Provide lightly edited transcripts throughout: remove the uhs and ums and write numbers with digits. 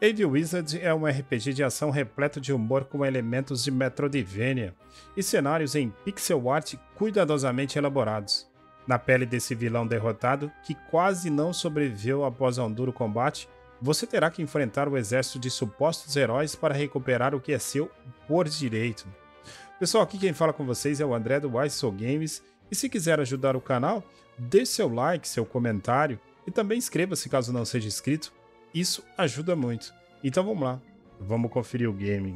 Age Wizard é um RPG de ação repleto de humor com elementos de Metroidvania e cenários em pixel art cuidadosamente elaborados. Na pele desse vilão derrotado, que quase não sobreviveu após um duro combate, você terá que enfrentar o exército de supostos heróis para recuperar o que é seu por direito. Pessoal, aqui quem fala com vocês é o André do Why So Games, e se quiser ajudar o canal, deixe seu like, seu comentário e também inscreva-se caso não seja inscrito. Isso ajuda muito. Então vamos lá, vamos conferir o game.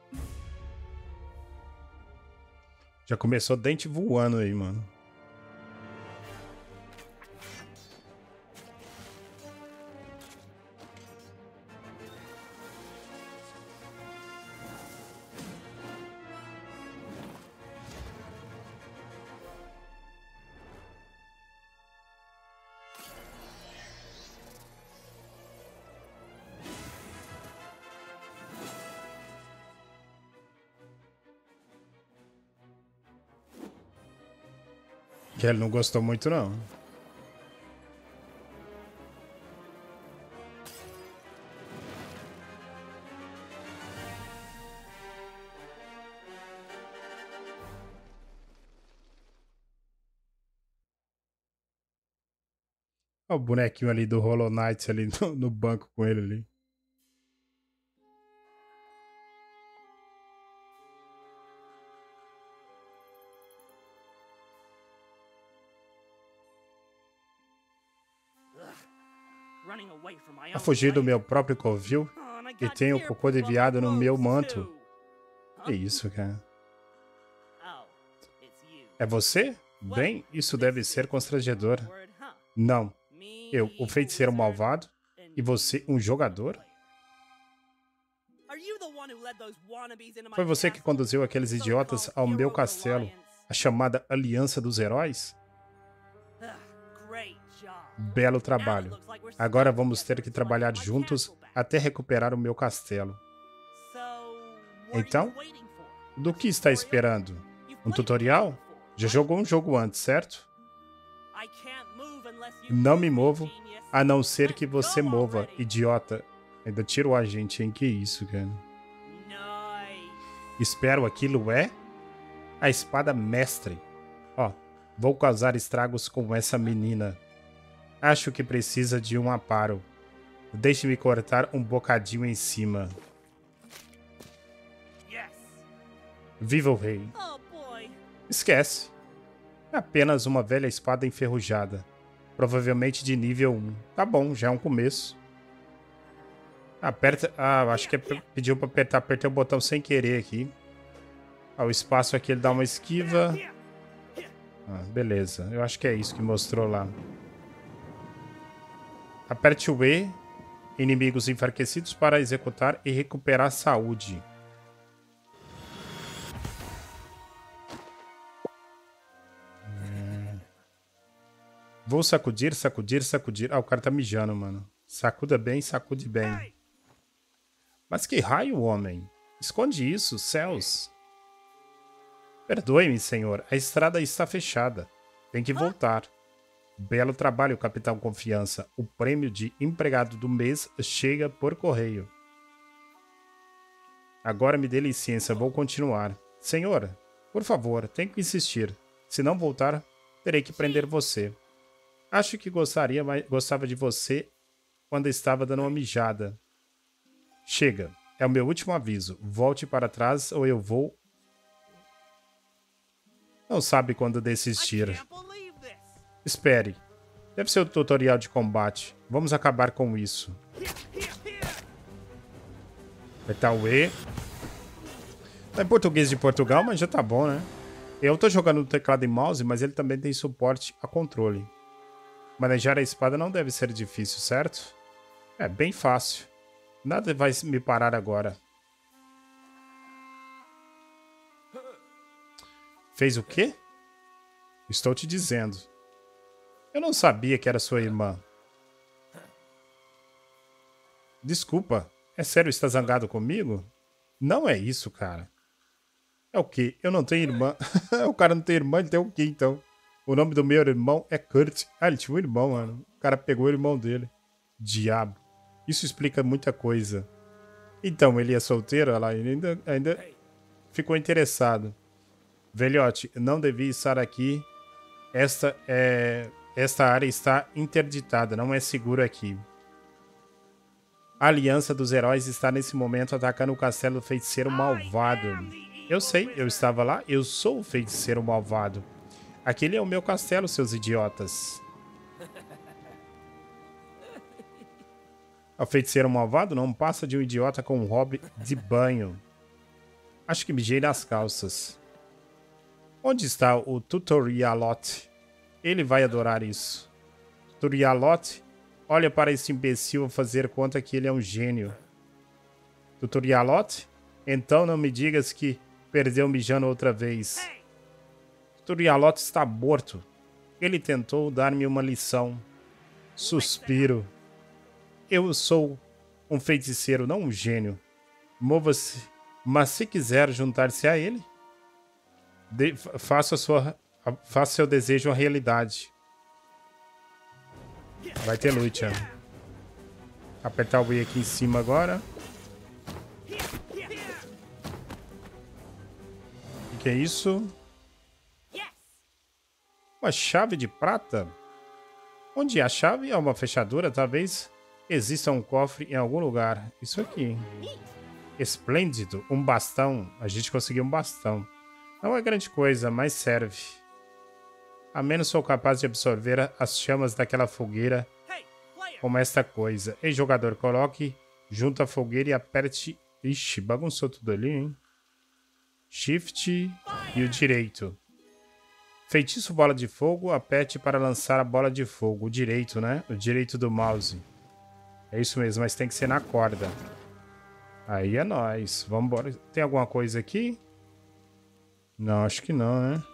Já começou dente voando aí, mano. Que ele não gostou muito, não. Olha o bonequinho ali do Hollow Knight ali no banco com ele ali. A fugir do meu próprio covil e tenho o cocô de viado no meu manto. Que isso, cara? É você? Bem, isso deve ser constrangedor. Não. Eu, o feiticeiro malvado? E você, um jogador? Foi você que conduziu aqueles idiotas ao meu castelo, a chamada Aliança dos Heróis? Belo trabalho. Agora vamos ter que trabalhar juntos até recuperar o meu castelo. Então, do que está esperando? Um tutorial? Já jogou um jogo antes, certo? Não me movo, a não ser que você mova, idiota. Ainda tirou a gente, hein? Que isso, cara? Espero, aquilo é a espada mestre. Ó, vou causar estragos com essa menina. Acho que precisa de um aparo. Deixe-me cortar um bocadinho em cima. Viva o rei. Esquece. É apenas uma velha espada enferrujada. Provavelmente de nível 1. Tá bom, já é um começo. Aperta... Ah, acho que pediu pra apertar. Apertei o botão sem querer aqui. Ah, o espaço aqui ele dá uma esquiva. Ah, beleza. Eu acho que é isso que mostrou lá. Aperte o E, inimigos enfraquecidos, para executar e recuperar saúde. Vou sacudir, sacudir, sacudir. Ah, o cara tá mijando, mano. Sacuda bem, sacude bem. Mas que raio, homem? Esconde isso, céus. Perdoe-me, senhor. A estrada está fechada. Tem que voltar. Belo trabalho, Capitão Confiança. O prêmio de empregado do mês chega por correio. Agora me dê licença, vou continuar. Senhora, por favor, tenho que insistir. Se não voltar, terei que prender você. Acho que gostava de você quando estava dando uma mijada. Chega, é o meu último aviso. Volte para trás ou eu vou... Não sabe quando desistir. Espere. Deve ser o tutorial de combate. Vamos acabar com isso. Apertar o E. Tá em português de Portugal, mas já tá bom, né? Eu tô jogando no teclado e mouse, mas ele também tem suporte a controle. Manejar a espada não deve ser difícil, certo? É bem fácil. Nada vai me parar agora. Fez o quê? Estou te dizendo. Eu não sabia que era sua irmã. Desculpa, é sério, está zangado comigo? Não é isso, cara. É o quê? Eu não tenho irmã. O cara não tem irmã, ele tem o quê, então? O nome do meu irmão é Kurt. Ah, ele tinha um irmão, mano. O cara pegou o irmão dele. Diabo. Isso explica muita coisa. Então, ele é solteiro? Olha lá, ele ainda ficou interessado. Velhote, não devia estar aqui. Esta área está interditada, não é seguro aqui. A Aliança dos Heróis está nesse momento atacando o castelo do feiticeiro malvado. Eu sei, eu estava lá, eu sou o feiticeiro malvado. Aquele é o meu castelo, seus idiotas. O feiticeiro malvado não passa de um idiota com um hobby de banho. Acho que mijei nas calças. Onde está o Tutorialote? Ele vai adorar isso. Tutorialote, olha para esse imbecil fazer conta que ele é um gênio. Tutorialote? Então não me digas que perdeu mijando outra vez. Tutorialote está morto. Ele tentou dar-me uma lição. Suspiro. Eu sou um feiticeiro, não um gênio. Mova-se. Mas se quiser juntar-se a ele, faça seu desejo uma realidade. Vai ter luta. Apertar o E aqui em cima agora. O que é isso? Uma chave de prata? Onde é a chave? É uma fechadura, talvez exista um cofre em algum lugar. Isso aqui. Esplêndido. Um bastão. A gente conseguiu um bastão. Não é grande coisa, mas serve. A menos sou capaz de absorver as chamas daquela fogueira como esta coisa. Ei, jogador, coloque junto à fogueira e aperte... Ixi, bagunçou tudo ali, hein? Shift e o direito. Feitiço bola de fogo, aperte para lançar a bola de fogo. O direito, né? O direito do mouse. É isso mesmo, mas tem que ser na corda. Aí é nóis. Vamos embora. Tem alguma coisa aqui? Não, acho que não, né?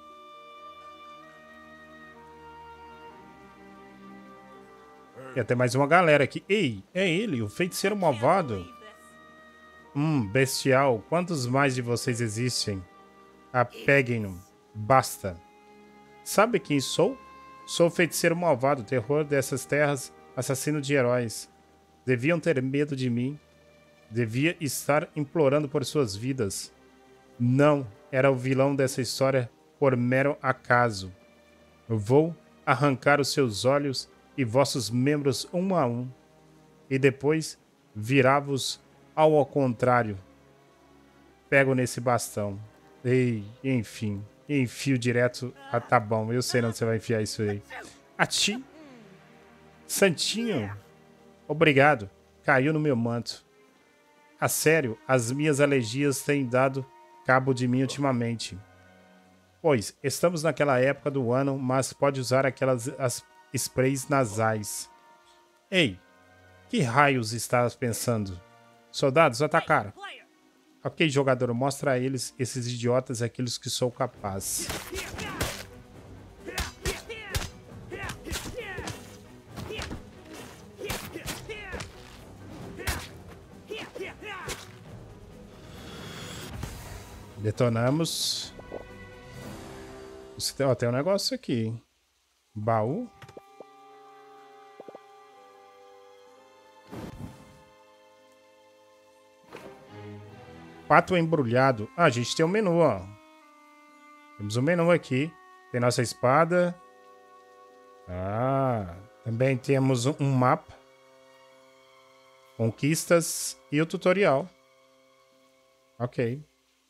E até mais uma galera aqui. Ei, é ele, o feiticeiro malvado. Bestial. Quantos mais de vocês existem? Apeguem-no. Basta. Sabe quem sou? Sou o feiticeiro malvado, terror dessas terras, assassino de heróis. Deviam ter medo de mim. Devia estar implorando por suas vidas. Não, era o vilão dessa história por mero acaso. Eu vou arrancar os seus olhos e vossos membros um a um, e depois virar-vos ao contrário. Pego nesse bastão. Ei, enfim, enfio direto. Ah, tá bom, eu sei onde você vai enfiar isso aí. Ati! Santinho! Obrigado, caiu no meu manto. A sério, as minhas alergias têm dado cabo de mim ultimamente. Pois, estamos naquela época do ano, mas pode usar aquelas sprays nasais. Ei, que raios estás pensando? Soldados, atacar. Ok, jogador, mostra a eles, esses idiotas, aqueles que sou capaz. Detonamos. Ó, tem um negócio aqui. Baú. Pato embrulhado. Ah, a gente tem um menu, ó. Temos um menu aqui. Tem nossa espada. Ah, também temos um mapa. Conquistas e o tutorial. Ok.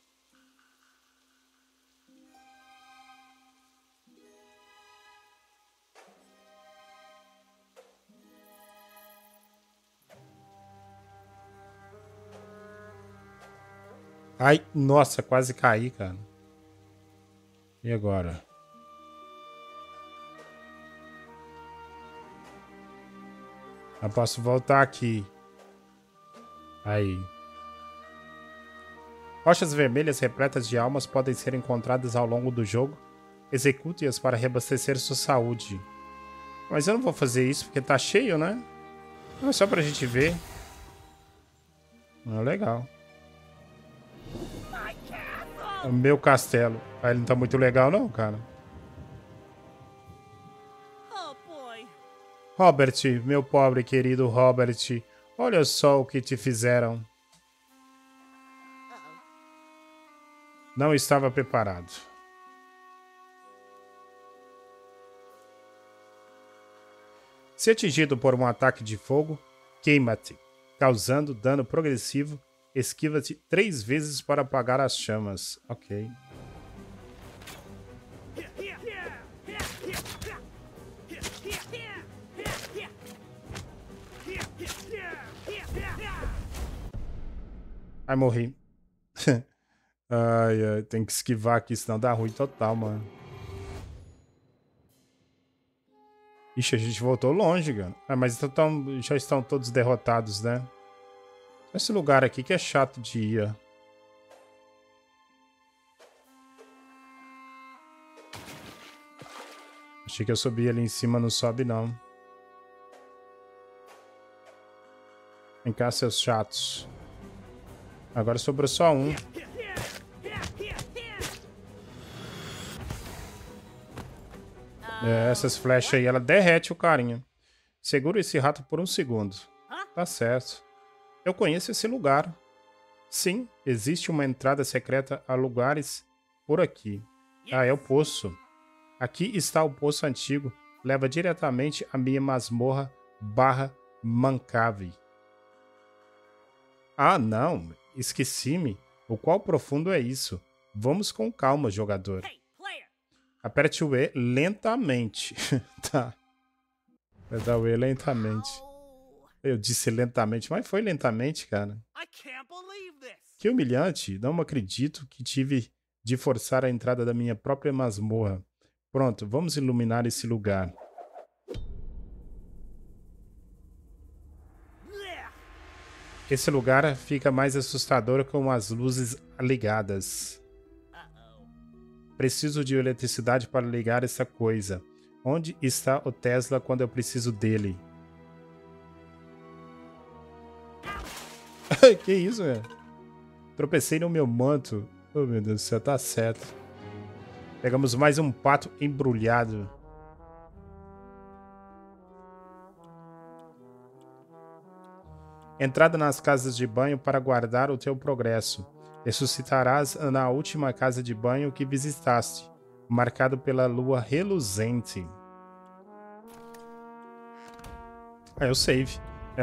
Ai, nossa, quase caí, cara. E agora? Eu posso voltar aqui. Aí. Rochas vermelhas repletas de almas podem ser encontradas ao longo do jogo. Execute-as para reabastecer sua saúde. Mas eu não vou fazer isso porque tá cheio, né? Não é só pra gente ver. Ah, legal. O meu castelo. Ah, ele não tá muito legal não, cara. Robert, meu pobre querido Robert. Olha só o que te fizeram. Não estava preparado. Se atingido por um ataque de fogo, queima-te, causando dano progressivo. Esquiva-te 3 vezes para apagar as chamas. Ok. Ai, morri. Ai, ai, tem que esquivar aqui, senão dá ruim total, mano. Ixi, a gente voltou longe, cara. Ah, mas então já estão todos derrotados, né? Esse lugar aqui que é chato de ir. Achei que eu subia ali em cima, não sobe não. Vem cá, seus chatos. Agora sobrou só um. É, essas flechas aí, ela derrete o carinha. Segura esse rato por um segundo. Tá certo. Eu conheço esse lugar. Sim, existe uma entrada secreta a lugares por aqui. Ah, é o poço. Aqui está o poço antigo. Leva diretamente à minha masmorra / Mancave. Ah, não. Esqueci-me. O qual profundo é isso? Vamos com calma, jogador. Aperte o E lentamente. Tá. Vai dar o E lentamente. Eu disse lentamente, mas foi lentamente, cara. Que humilhante. Não acredito que tive de forçar a entrada da minha própria masmorra. Pronto, vamos iluminar esse lugar. Esse lugar fica mais assustador com as luzes ligadas. Preciso de eletricidade para ligar essa coisa. Onde está o Tesla quando eu preciso dele? Que isso, velho? Tropecei no meu manto. Oh, meu Deus do céu, tá certo. Pegamos mais um pato embrulhado. Entrada nas casas de banho para guardar o teu progresso. Ressuscitarás na última casa de banho que visitaste, marcado pela lua reluzente. É o save. É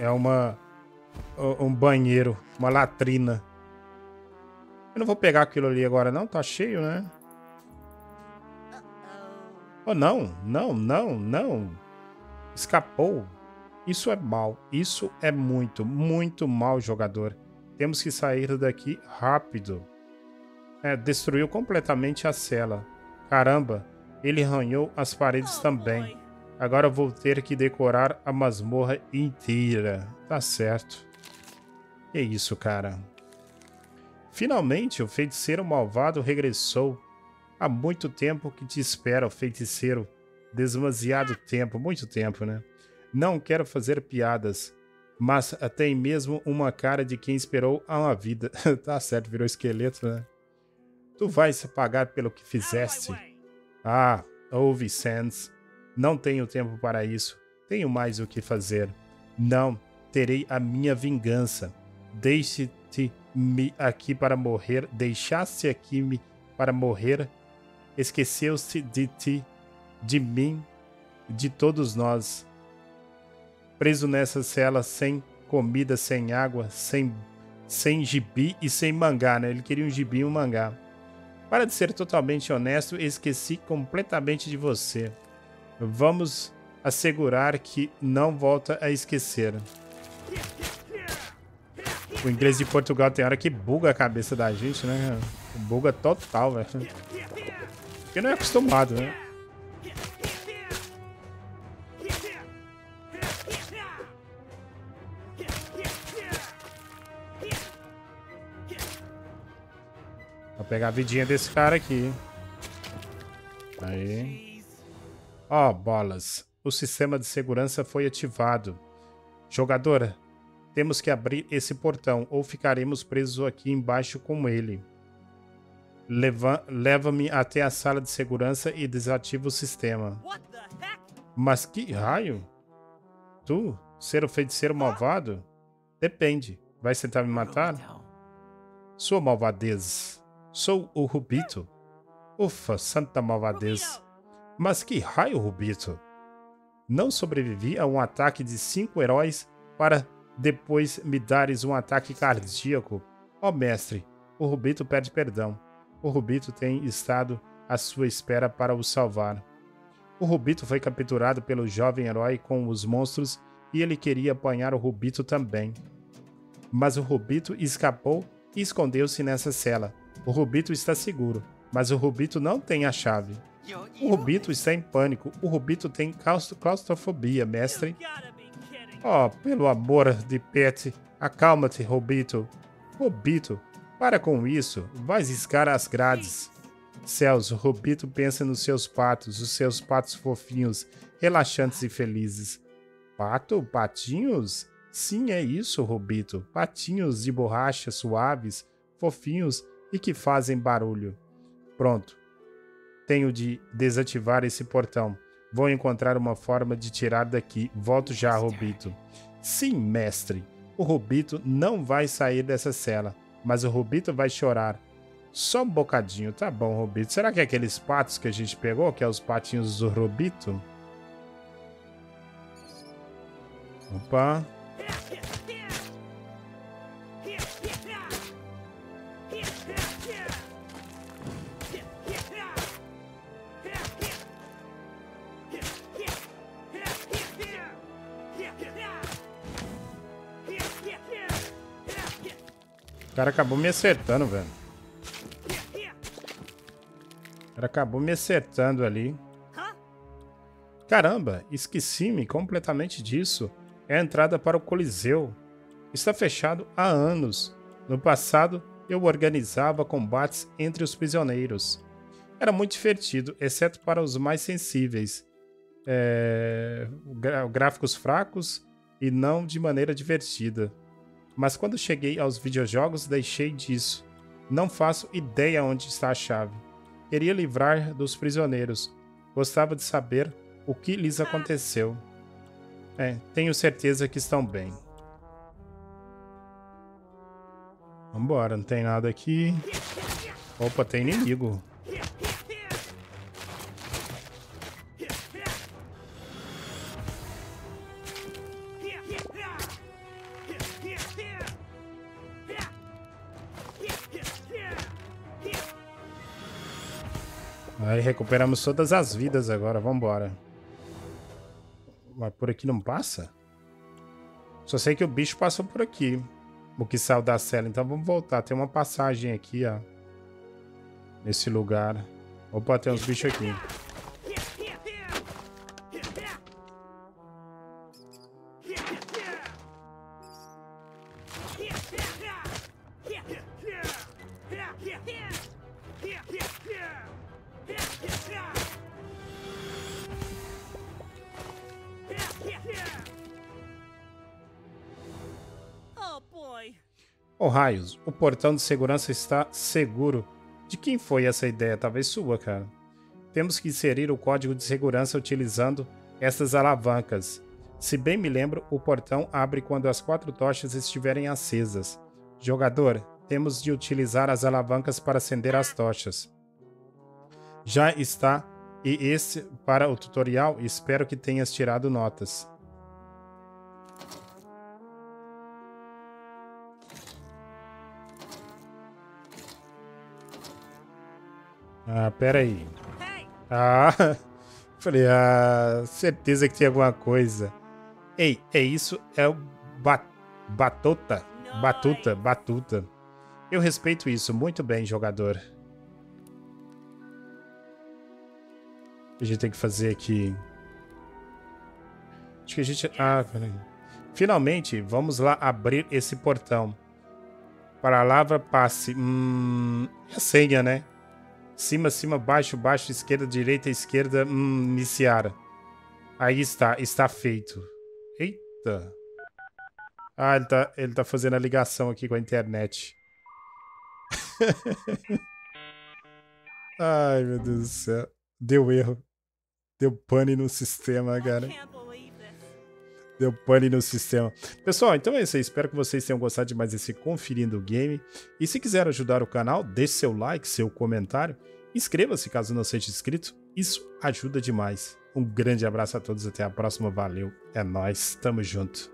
um banheiro, uma latrina. Eu não vou pegar aquilo ali agora não, tá cheio, né? Oh, não, não, não, não. Escapou. Isso é mal. Isso é muito, muito mal, jogador. Temos que sair daqui rápido. Destruiu completamente a cela. Caramba, ele arranhou as paredes também. Agora vou ter que decorar a masmorra inteira. Tá certo. Que isso, cara. Finalmente, o feiticeiro malvado regressou. Há muito tempo que te espera, o feiticeiro. Demasiado tempo, muito tempo, né? Não quero fazer piadas, mas tem mesmo uma cara de quem esperou a uma vida. Tá certo, virou esqueleto, né? Tu vais pagar pelo que fizeste. Ah, ouve, Sans. Não tenho tempo para isso. Tenho mais o que fazer. Não, terei a minha vingança. Deixe-te-me aqui para morrer. Deixaste aqui-me para morrer. Esqueceu-se de ti, de mim, de todos nós. Preso nessa cela sem comida, sem água, sem gibi e sem mangá, né? Ele queria um gibi e um mangá. Para de ser totalmente honesto, esqueci completamente de você. Vamos assegurar que não volta a esquecer. O inglês de Portugal tem hora que buga a cabeça da gente, né? Buga total, velho. Porque não é acostumado, né? Vou pegar a vidinha desse cara aqui. Aí. Ó, bolas. O sistema de segurança foi ativado. Jogadora, temos que abrir esse portão ou ficaremos presos aqui embaixo com ele. Leva-me até a sala de segurança e desativa o sistema. Mas que raio? Tu? Ser o feiticeiro malvado? Depende. Vai tentar me matar? Sua malvadez. Sou o Rubito. Ufa, santa malvadez. Mas que raio, Rubito? Não sobrevivi a um ataque de 5 heróis para depois me dares um ataque cardíaco. Ó mestre, o Rubito pede perdão. O Rubito tem estado à sua espera para o salvar. O Rubito foi capturado pelo jovem herói com os monstros e ele queria apanhar o Rubito também. Mas o Rubito escapou e escondeu-se nessa cela. O Rubito está seguro, mas o Rubito não tem a chave. O Rubito está em pânico. O Rubito tem claustrofobia, mestre. Oh, pelo amor de Pet, acalma-te, Rubito. Rubito, para com isso. Vai riscar as grades. Céus, o Rubito pensa nos seus patos, os seus patos fofinhos, relaxantes e felizes. Pato? Patinhos? Sim, é isso, Rubito. Patinhos de borracha suaves, fofinhos e que fazem barulho. Pronto. Tenho de desativar esse portão. Vou encontrar uma forma de tirar daqui. Volto já, Rubito. Sim, mestre. O Rubito não vai sair dessa cela, mas o Rubito vai chorar. Só um bocadinho, tá bom, Rubito. Será que é aqueles patos que a gente pegou, que é os patinhos do Rubito? Opa. O cara acabou me acertando, velho. O cara acabou me acertando ali. Caramba, esqueci-me completamente disso. É a entrada para o Coliseu. Está fechado há anos. No passado, eu organizava combates entre os prisioneiros. Era muito divertido, exceto para os mais sensíveis. Gráficos fracos e não de maneira divertida. Mas quando cheguei aos videojogos, deixei disso. Não faço ideia onde está a chave. Queria livrar dos prisioneiros. Gostava de saber o que lhes aconteceu. Tenho certeza que estão bem. Vambora, não tem nada aqui. Opa, tem inimigo. Aí recuperamos todas as vidas agora, vambora. Mas por aqui não passa? Só sei que o bicho passou por aqui. O que saiu da cela, então vamos voltar. Tem uma passagem aqui, ó. Nesse lugar. Opa, tem uns bichos aqui. Oh, raios, o portão de segurança está seguro. De quem foi essa ideia? Talvez sua, cara. Temos que inserir o código de segurança utilizando essas alavancas. Se bem me lembro, o portão abre quando as 4 tochas estiverem acesas. Jogador, temos de utilizar as alavancas para acender as tochas. Já está. E esse para o tutorial, espero que tenhas tirado notas. Ah, pera aí. Ah, falei, certeza que tem alguma coisa. Ei, é isso? É o Batuta. Batuta. Eu respeito isso. Muito bem, jogador. O que a gente tem que fazer aqui? Acho que a gente... Ah, peraí. Finalmente, vamos lá abrir esse portão. Palavra passe. É a senha, né? Cima, cima, baixo, baixo, esquerda, direita, esquerda, iniciar. Aí está feito. Eita. Ah, ele tá fazendo a ligação aqui com a internet. Ai, meu Deus do céu. Deu erro. Deu pane no sistema, cara. Deu pane no sistema. Pessoal, então é isso aí. Espero que vocês tenham gostado de mais esse Conferindo o Game. E se quiser ajudar o canal, deixe seu like, seu comentário. Inscreva-se caso não seja inscrito. Isso ajuda demais. Um grande abraço a todos. Até a próxima. Valeu. É nóis. Tamo junto.